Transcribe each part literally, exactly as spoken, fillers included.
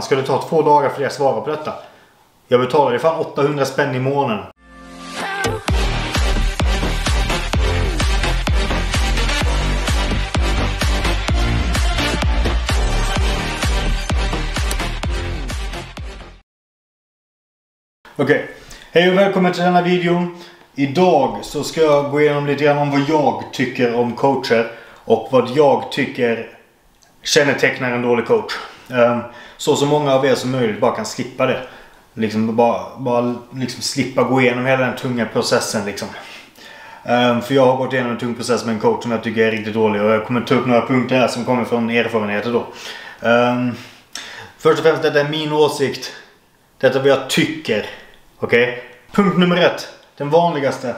Ska det ta två dagar för dig att svara på detta? Jag betalar dig fan åttahundra spänn i månaden. Okej, okay. Hej och välkommen till denna video. Idag så ska jag gå igenom lite grann om vad jag tycker om coacher och vad jag tycker kännetecknar en dålig coach. Um, så så många av er som möjligt bara kan slippa det. Liksom bara, bara liksom slippa gå igenom hela den tunga processen liksom. Um, för jag har gått igenom en tung process med en coach som jag tycker är riktigt dålig. Och jag kommer ta upp några punkter här som kommer från erfarenheter då. Um, först och främst, detta är min åsikt. Detta är vad jag tycker. Okej? Okay? Punkt nummer ett. Den vanligaste.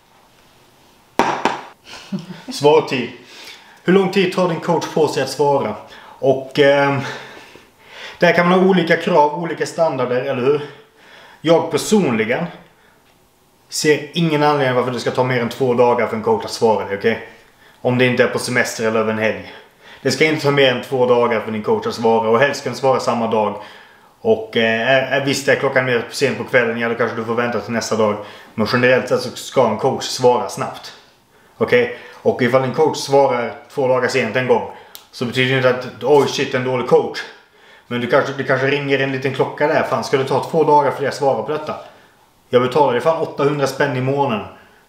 Svartid. Hur lång tid tar din coach på sig att svara? Och eh, där kan man ha olika krav, olika standarder, eller hur? Jag personligen ser ingen anledning varför det ska ta mer än två dagar för en coach att svara dig, okej? Okay? Om det inte är på semester eller över en helg. Det ska inte ta mer än två dagar för din coach att svara, och helst ska den svara samma dag. Och eh, visst är klockan mer sent på kvällen, ja då kanske du får vänta till nästa dag. Men generellt sett så ska en coach svara snabbt. Okej? Okay? Och ifall en coach svarar två dagar sent en gång, så betyder det inte att oj shit, en dålig coach. Men du kanske, du kanske ringer en liten klocka där. Fan, ska det ta två dagar för dig att svara på detta? Jag betalar dig fan åttahundra spänn i månaden.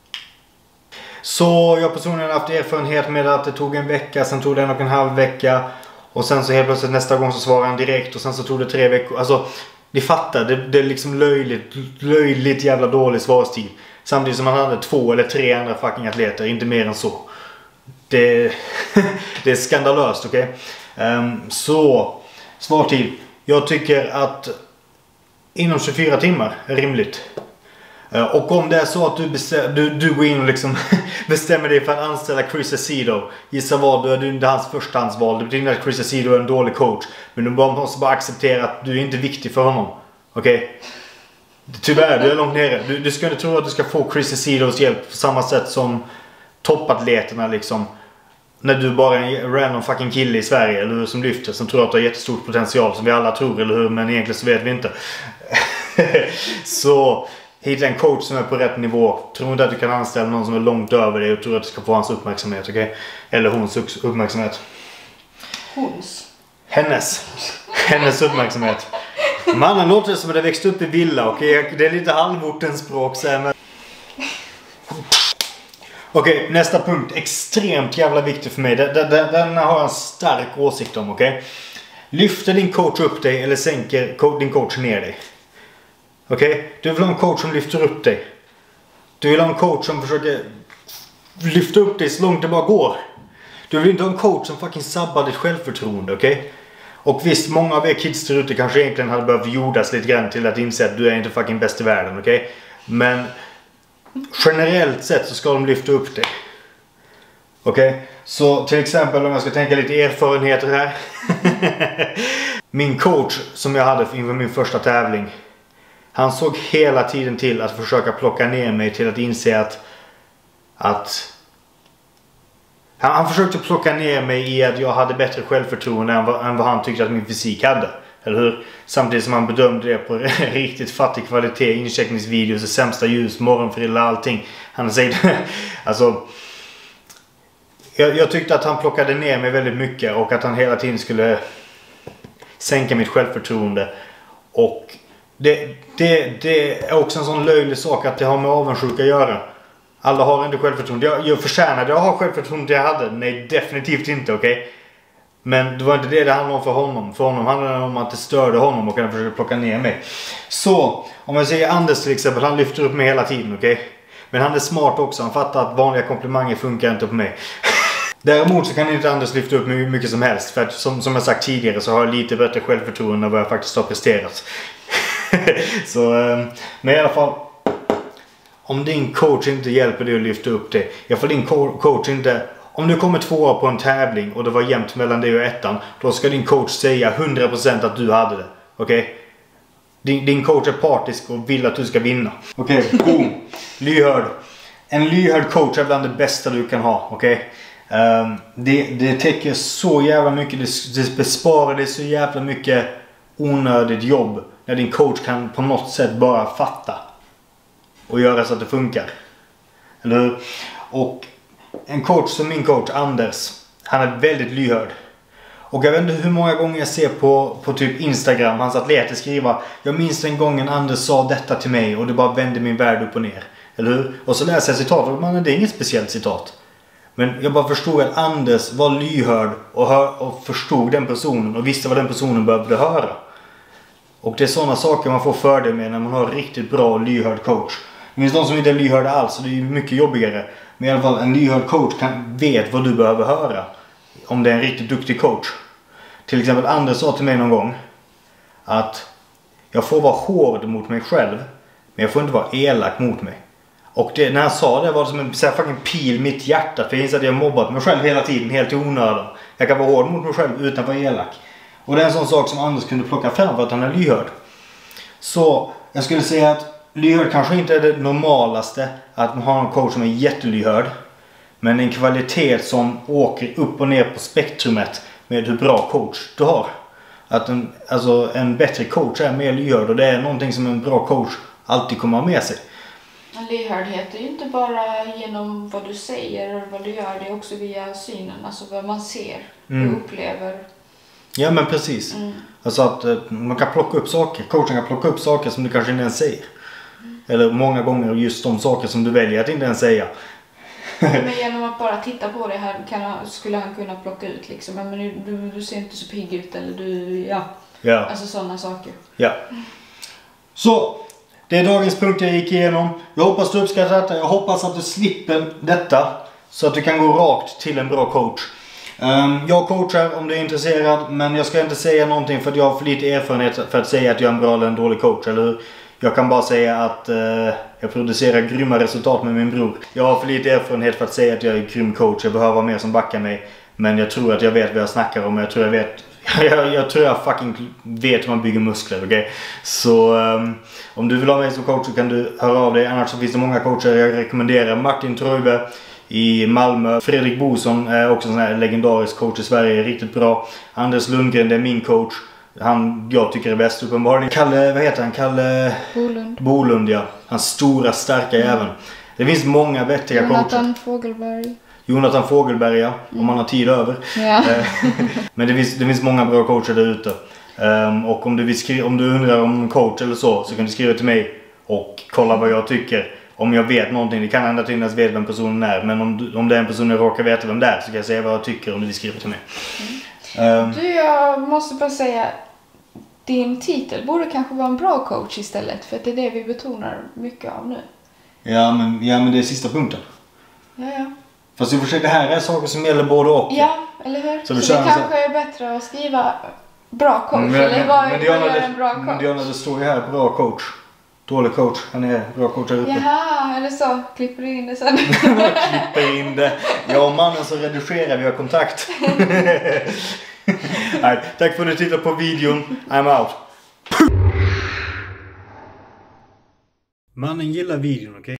Så jag personligen har haft erfarenhet med att det tog en vecka, sen tog det en och en halv vecka. Och sen så helt plötsligt nästa gång så svarade han direkt. Och sen så tog det tre veckor. Alltså, ni fattar. Det, det är liksom löjligt, löjligt jävla dålig svarstid. Samtidigt som man hade två eller tre andra fucking atleter. Inte mer än så. Det, det är skandalöst, okej? Okay? Um, så, svartid. Jag tycker att inom tjugofyra timmar är rimligt. Uh, och om det är så att du, bestäm, du, du går in och liksom bestämmer dig för att anställa Chris Aceto. Gissa vad, du är inte hans förstahandsval. Det betyder att Chris Aceto är en dålig coach. Men du måste bara acceptera att du är inte viktig för honom. Okej? Okay? Tyvärr, du är långt nere. Du, du ska inte tro att du ska få Chris Acetos hjälp på samma sätt som toppatleterna liksom. När du bara är en random fucking kille i Sverige, eller hur, som lyfter, som tror att du har jättestort potential, som vi alla tror, eller hur, men egentligen så vet vi inte. Så hitta en coach som är på rätt nivå. Tror inte att du kan anställa någon som är långt över dig och tror att du ska få hans uppmärksamhet, okej? Okay? Eller hons uppmärksamhet. Hons? Hennes. Hennes uppmärksamhet. Mannen låter som att det växt upp i villa, okej? Okay? Det är lite halvortens språk så här, men... Okej, okay, nästa punkt. Extremt jävla viktig för mig. Den, den, den har jag en stark åsikt om, okej? Okay? Lyfter din coach upp dig eller sänker din coach ner dig? Okej? Okay? Du vill ha en coach som lyfter upp dig. Du vill ha en coach som försöker lyfta upp dig så långt det bara går. Du vill inte ha en coach som fucking sabbar ditt självförtroende, okej? Okay? Och visst, många av er kids där ute kanske egentligen hade behövt jordas lite grann till att inse att du är inte fucking bäst i världen, okej? Okay? Men generellt sett så ska de lyfta upp dig. Okej? Okay? Så till exempel om jag ska tänka lite erfarenheter här. Min coach som jag hade inför min första tävling, han såg hela tiden till att försöka plocka ner mig till att inse att att han, han försökte plocka ner mig i att jag hade bättre självförtroende än vad, än vad han tyckte att min fysik hade. Eller hur? Samtidigt som han bedömde det på riktigt fattig kvalitet, incheckningsvideos, det sämsta ljus, morgonfrilla, allting. Han säger alltså jag, jag tyckte att han plockade ner mig väldigt mycket och att han hela tiden skulle sänka mitt självförtroende. Och det, det, det är också en sån löjlig sak att det har med avundsjuka att göra. Alla har inte självförtroende. Jag, jag förtjänade jag har självförtroende jag hade. Nej, definitivt inte, okej? Okay? Men det var inte det det handlade om för honom. För honom handlade det om att det störde honom och han försökte plocka ner mig. Så, om jag säger Anders till exempel, han lyfter upp mig hela tiden, okej? Okay? Men han är smart också. Han fattar att vanliga komplimanger funkar inte på mig. Däremot så kan inte Anders lyfta upp mig hur mycket som helst. För att som, som jag sagt tidigare så har jag lite bättre självförtroende än vad jag faktiskt har presterat. Så, men i alla fall, om din coach inte hjälper dig att lyfta upp dig, ifall din coach inte, om du kommer tvåa på en tävling och det var jämnt mellan dig och ettan, då ska din coach säga hundra procent att du hade det, okej? Okay? Din, din coach är partisk och vill att du ska vinna. Okej, okay, boom. Lyhörd. En lyhörd coach är bland det bästa du kan ha, okej? Okay? Um, det, det täcker så jävla mycket, det, det besparar dig så jävla mycket onödigt jobb när din coach kan på något sätt bara fatta och göra så att det funkar. Eller hur? Och en coach som min coach Anders, han är väldigt lyhörd. Och jag vet inte hur många gånger jag ser på, på typ Instagram hans atleter skriva: jag minns den gången Anders sa detta till mig och det bara vände min värld upp och ner. Eller hur? Och så läser jag citat och man, det är inget speciellt citat. Men jag bara förstod att Anders var lyhörd och, hör, och förstod den personen och visste vad den personen behövde höra. Och det är sådana saker man får fördel med när man har riktigt bra och lyhörd coach. Det finns de som inte är lyhörda alls, så det är ju mycket jobbigare. Men i alla fall en lyhörd coach kan, vet vad du behöver höra. Om det är en riktigt duktig coach. Till exempel Anders sa till mig någon gång att jag får vara hård mot mig själv, men jag får inte vara elak mot mig. Och det, när han sa det var det som en så här fucking pil mitt hjärta. För jag inser att jag har mobbat mig själv hela tiden, helt i onödan. Jag kan vara hård mot mig själv utan att vara elak. Och det är en sån sak som Anders kunde plocka fram för att han är lyhörd. Så jag skulle säga att lyhörd kanske inte är det normalaste, att man har en coach som är jättelyhörd. Men en kvalitet som åker upp och ner på spektrumet med hur bra coach du har. Att en, alltså en bättre coach är mer lyhörd, och det är någonting som en bra coach alltid kommer ha med sig. En lyhördhet är ju inte bara genom vad du säger och vad du gör, det är också via synen, alltså vad man ser Mm. och upplever. Ja, men precis. Mm. Alltså att eh, man kan plocka upp saker. Coachen kan plocka upp saker som du kanske inte ens säger. Mm. Eller många gånger just de saker som du väljer att inte ens säga. Men genom att bara titta på det här kan, han- skulle han kunna plocka ut liksom, men du, du, du ser inte så pigg ut, eller du, ja, Ja. alltså sådana saker. Ja. Så, det är dagens punkt jag gick igenom. Jag hoppas du uppskattar detta. Jag hoppas att du slipper detta, så att du kan gå rakt till en bra coach. Um, jag coachar om du är intresserad, men jag ska inte säga någonting för att jag har för lite erfarenhet för att säga att jag är en bra eller en dålig coach, eller hur? Jag kan bara säga att uh, jag producerar grymma resultat med min bror. Jag har för lite erfarenhet för att säga att jag är en grym coach. Jag behöver mer som backar mig. Men jag tror att jag vet vad jag snackar om. Jag tror jag vet jag, jag tror jag fucking vet hur man bygger muskler, okej? Okay? Så um, om du vill ha mig som coach så kan du höra av dig. Annars så finns det många coacher jag rekommenderar. Martin Tröjbe i Malmö. Fredrik Boson är också en sån här legendarisk coach i Sverige. Riktigt bra. Anders Lundgren, det är min coach. Han jag tycker är bäst uppenbarligen. Kalle, vad heter han? Kalle Bolund. Bolund, ja. Han stora, starka mm. jäveln. Det finns många vettiga coacher. Jonathan Fogelberg. Jonathan Fogelberg, ja. Mm. Om man har tid över. Ja. Men det finns, det finns många bra coacher där ute. Um, och om du, vill skriva, om du undrar om en coach eller så, så kan du skriva till mig och kolla vad jag tycker. Om jag vet någonting, det kan hända att jag inte ens vet vem personen är. Men om, du, om det är en person jag råkar veta vem det är, så kan jag säga vad jag tycker om du vill skriva till mig. Mm. Um, Du, jag måste bara säga, din titel borde kanske vara en bra coach istället, för att det är det vi betonar mycket av nu. ja, men, ja, men det är sista punkten. Ja, ja. Fast i och för sig, det här är saker som gäller både och. Ja, eller hur? Så Så, du det känner så- kanske är bättre att skriva bra coach, Men, eller men, vad men vad Diana, gör en bra det, men coach? Diana, det står ju här bra coach. Dålig coach. Han är bra coach här uppe. Jaha, är det så? Klipper du in det sen? Klipper in det. Jag och mannen som redigerar, vi har kontakt. Nej, tack för att du tittade på videon. I'm out. Mannen gillar videon, okej? Okay?